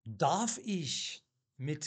Darf ich mit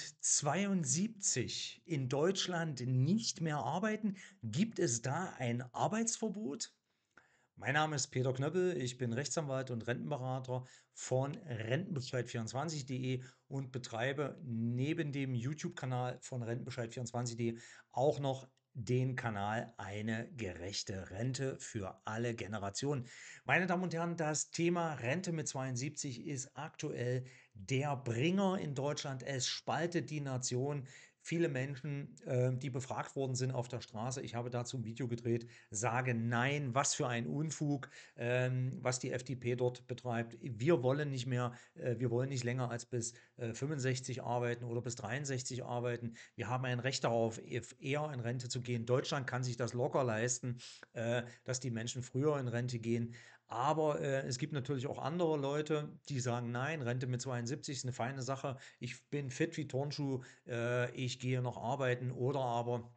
72 in Deutschland nicht mehr arbeiten? Gibt es da ein Arbeitsverbot? Mein Name ist Peter Knöppel, ich bin Rechtsanwalt und Rentenberater von Rentenbescheid24.de und betreibe neben dem YouTube-Kanal von Rentenbescheid24.de auch noch den Kanal Eine gerechte Rente für alle Generationen. Meine Damen und Herren, das Thema Rente mit 72 ist aktuell der Bringer in Deutschland. Es spaltet die Nation. Viele Menschen, die befragt worden sind auf der Straße, ich habe dazu ein Video gedreht, sagen nein, was für ein Unfug, was die FDP dort betreibt. Wir wollen nicht mehr, wir wollen nicht länger als bis 65 arbeiten oder bis 63 arbeiten. Wir haben ein Recht darauf, eher in Rente zu gehen. Deutschland kann sich das locker leisten, dass die Menschen früher in Rente gehen. Aber es gibt natürlich auch andere Leute, die sagen, nein, Rente mit 72 ist eine feine Sache. Ich bin fit wie Turnschuh, ich gehe noch arbeiten oder aber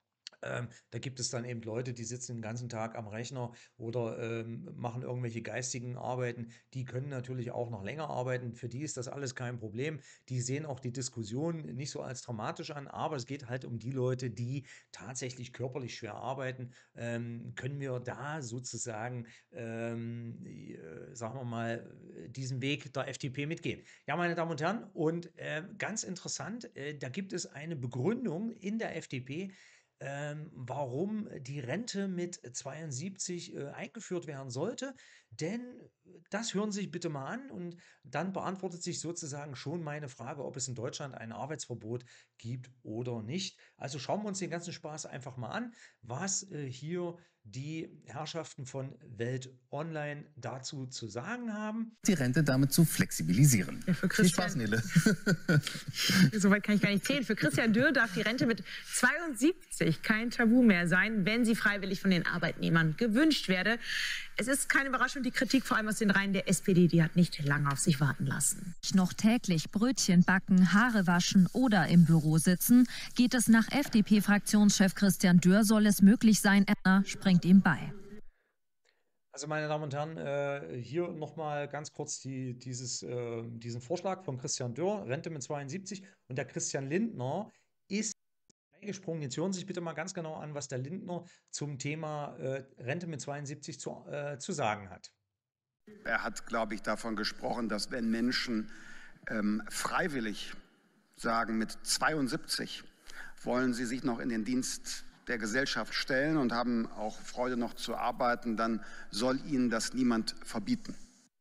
da gibt es dann eben Leute, die sitzen den ganzen Tag am Rechner oder machen irgendwelche geistigen Arbeiten. Die können natürlich auch noch länger arbeiten. Für die ist das alles kein Problem. Die sehen auch die Diskussion nicht so als dramatisch an, aber es geht halt um die Leute, die tatsächlich körperlich schwer arbeiten. Können wir da sozusagen, sagen wir mal, diesen Weg der FDP mitgehen? Ja, meine Damen und Herren, und ganz interessant, da gibt es eine Begründung in der FDP, warum die Rente mit 72 eingeführt werden sollte. Denn das hören Sie sich bitte mal an und dann beantwortet sich sozusagen schon meine Frage, ob es in Deutschland ein Arbeitsverbot gibt oder nicht. Also schauen wir uns den ganzen Spaß einfach mal an, was hier die Herrschaften von Welt Online dazu zu sagen haben. Die Rente damit zu flexibilisieren. Ja, für Viel Spaß, Christian, Nele. soweit kann ich gar nicht zählen. Für Christian Dürr darf die Rente mit 72 kein Tabu mehr sein, wenn sie freiwillig von den Arbeitnehmern gewünscht werde. Es ist keine Überraschung, die Kritik vor allem aus den Reihen der SPD, die hat nicht lange auf sich warten lassen. Noch täglich Brötchen backen, Haare waschen oder im Büro sitzen, geht es nach FDP-Fraktionschef Christian Dürr, soll es möglich sein, er springt ihm bei. Also, meine Damen und Herren, hier nochmal ganz kurz diesen Vorschlag von Christian Dürr, Rente mit 72. Und der Christian Lindner ist eingesprungen. Jetzt hören Sie sich bitte mal ganz genau an, was der Lindner zum Thema Rente mit 72 zu sagen hat. Er hat, glaube ich, davon gesprochen, dass wenn Menschen freiwillig sagen, mit 72 wollen sie sich noch in den Dienst der Gesellschaft stellen und haben auch Freude noch zu arbeiten, dann soll ihnen das niemand verbieten.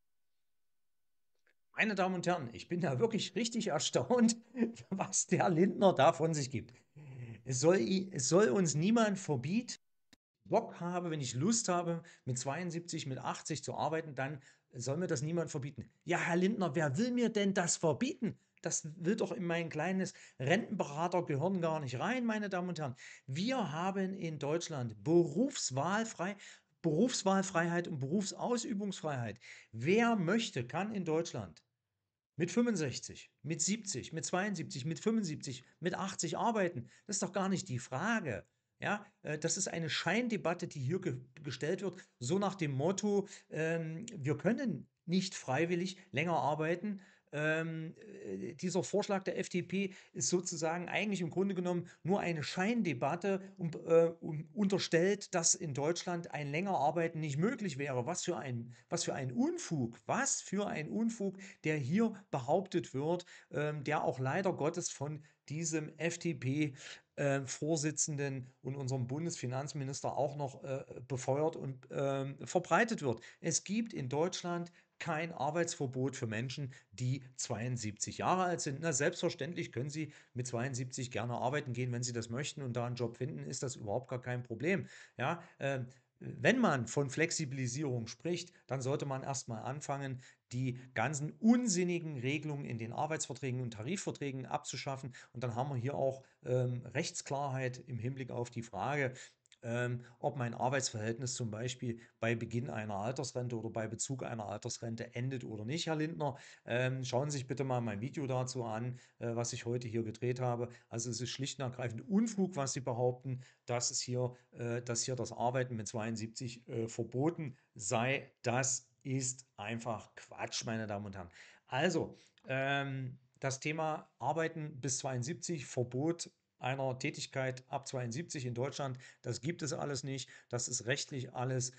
Meine Damen und Herren, ich bin da wirklich richtig erstaunt, was der Lindner da von sich gibt. Es soll uns niemand verbieten, Bock habe, wenn ich Lust habe, mit 72, mit 80 zu arbeiten, dann soll mir das niemand verbieten. Ja, Herr Lindner, wer will mir denn das verbieten? Das will doch in mein kleines Rentenberatergehirn gar nicht rein, meine Damen und Herren. Wir haben in Deutschland Berufswahlfreiheit und Berufsausübungsfreiheit. Wer möchte, kann in Deutschland mit 65, mit 70, mit 72, mit 75, mit 80 arbeiten. Das ist doch gar nicht die Frage. Ja, das ist eine Scheindebatte, die hier gestellt wird, so nach dem Motto, wir können nicht freiwillig länger arbeiten. Dieser Vorschlag der FDP ist sozusagen eigentlich im Grunde genommen nur eine Scheindebatte und unterstellt, dass in Deutschland ein länger Arbeiten nicht möglich wäre. Was für ein Unfug, was für ein Unfug, der hier behauptet wird, der auch leider Gottes von diesem FDP Vorsitzenden und unserem Bundesfinanzminister auch noch befeuert und verbreitet wird. Es gibt in Deutschland kein Arbeitsverbot für Menschen, die 72 Jahre alt sind. Na, selbstverständlich können Sie mit 72 gerne arbeiten gehen, wenn Sie das möchten und da einen Job finden, ist das überhaupt gar kein Problem. Ja, wenn man von Flexibilisierung spricht, dann sollte man erstmal anfangen, die ganzen unsinnigen Regelungen in den Arbeitsverträgen und Tarifverträgen abzuschaffen. Und dann haben wir hier auch Rechtsklarheit im Hinblick auf die Frage, ob mein Arbeitsverhältnis zum Beispiel bei Beginn einer Altersrente oder bei Bezug einer Altersrente endet oder nicht, Herr Lindner. Schauen Sie sich bitte mal mein Video dazu an, was ich heute hier gedreht habe. Also es ist schlicht und ergreifend Unfug, was Sie behaupten, dass hier das Arbeiten mit 72 verboten sei. Das ist einfach Quatsch, meine Damen und Herren. Also, das Thema Arbeiten bis 72, Verbot einer Tätigkeit ab 72 in Deutschland, das gibt es alles nicht. Das ist rechtlich alles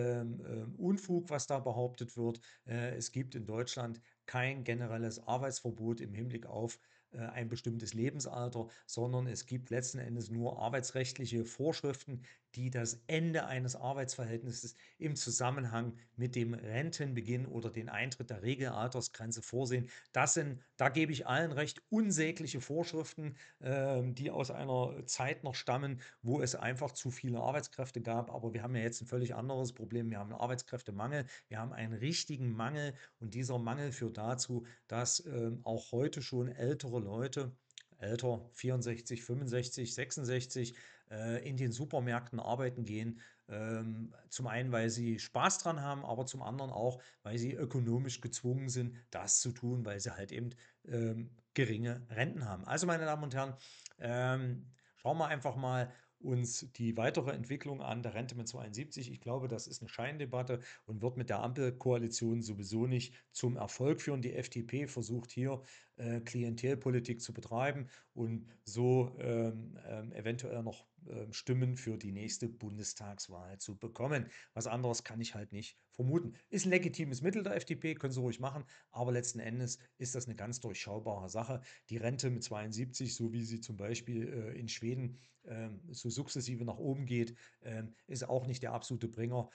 Unfug, was da behauptet wird. Es gibt in Deutschland kein generelles Arbeitsverbot im Hinblick auf ein bestimmtes Lebensalter, sondern es gibt letzten Endes nur arbeitsrechtliche Vorschriften, die das Ende eines Arbeitsverhältnisses im Zusammenhang mit dem Rentenbeginn oder den Eintritt der Regelaltersgrenze vorsehen. Da gebe ich allen recht, unsägliche Vorschriften, die aus einer Zeit noch stammen, wo es einfach zu viele Arbeitskräfte gab. Aber wir haben ja jetzt ein völlig anderes Problem. Wir haben einen Arbeitskräftemangel, wir haben einen richtigen Mangel und dieser Mangel führt dazu, dass auch heute schon ältere Leute, älter 64, 65, 66, in den Supermärkten arbeiten gehen. Zum einen, weil sie Spaß dran haben, aber zum anderen auch, weil sie ökonomisch gezwungen sind, das zu tun, weil sie halt eben geringe Renten haben. Also, meine Damen und Herren, schauen wir einfach mal uns die weitere Entwicklung an der Rente mit 72. Ich glaube, das ist eine Scheindebatte und wird mit der Ampelkoalition sowieso nicht zum Erfolg führen. Die FDP versucht hier Klientelpolitik zu betreiben und so eventuell noch Stimmen für die nächste Bundestagswahl zu bekommen. Was anderes kann ich halt nicht vermuten. Ist ein legitimes Mittel der FDP, können sie ruhig machen, aber letzten Endes ist das eine ganz durchschaubare Sache. Die Rente mit 72, so wie sie zum Beispiel in Schweden so sukzessive nach oben geht, ist auch nicht der absolute Bringer.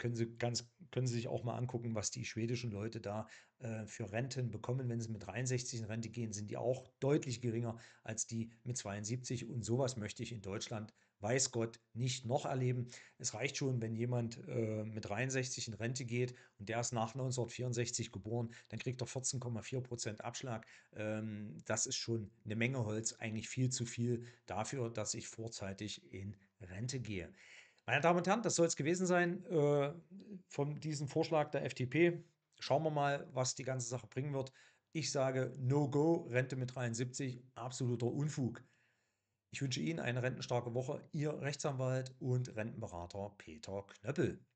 Können Sie sich auch mal angucken, was die schwedischen Leute da für Renten bekommen. Wenn sie mit 63 in Rente gehen, sind die auch deutlich geringer als die mit 72. Und sowas möchte ich in Deutschland, weiß Gott, nicht noch erleben. Es reicht schon, wenn jemand mit 63 in Rente geht und der ist nach 1964 geboren, dann kriegt er 14,4% Abschlag. Das ist schon eine Menge Holz, eigentlich viel zu viel dafür, dass ich vorzeitig in Rente gehe. Meine Damen und Herren, das soll es gewesen sein von diesem Vorschlag der FDP. Schauen wir mal, was die ganze Sache bringen wird. Ich sage No-Go, Rente mit 73, absoluter Unfug. Ich wünsche Ihnen eine rentenstarke Woche. Ihr Rechtsanwalt und Rentenberater Peter Knöppel.